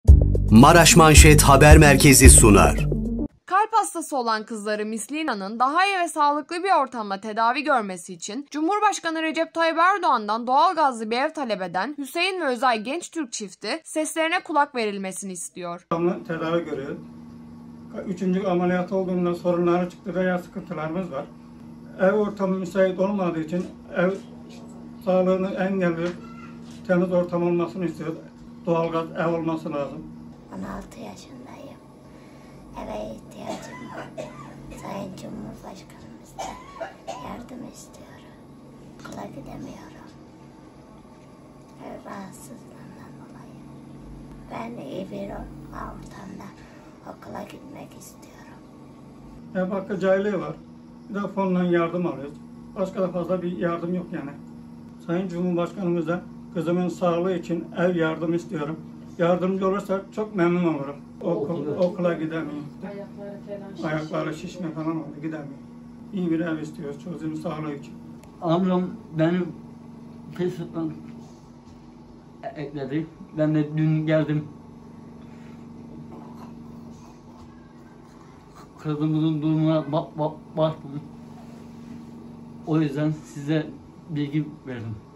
Maraş Manşet Haber Merkezi sunar. Kalp hastası olan kızları Mislina'nın daha iyi ve sağlıklı bir ortamda tedavi görmesi için Cumhurbaşkanı Recep Tayyip Erdoğan'dan doğalgazlı bir ev talep eden Hüseyin ve Özay Gençtürk çifti seslerine kulak verilmesini istiyor. Tedavi görüyor. 3. ameliyat olduğunda sorunları çıktı veya sıkıntılarımız var. Ev ortamı müsait olmadığı için ev sağlığını engelli, temiz ortam olmasını istiyor. Doğalgaz ev olması lazım. 16 yaşındayım. Eve ihtiyacım var. Sayın Cumhurbaşkanımızdan yardım istiyorum. Okula gidemiyorum. Ev rahatsızlığından dolayı. Ben iyi bir ortamda okula gitmek istiyorum. Ev hakkı cahiliye var. Bir de fondan yardım alıyoruz. Başka da fazla bir yardım yok yani. Sayın Cumhurbaşkanımızdan kızımın sağlığı için ev yardım istiyorum. Yardımcı olursa çok memnun olurum. Okula gidemiyor. Ayakları şişme falan oldu, gidemiyor. İyi bir ev istiyoruz çocuğun sağlığı için. Amcam benim Facebook'tan ekledi. Ben de dün geldim. Kızımızın durumuna baktım. O yüzden size bilgi verdim.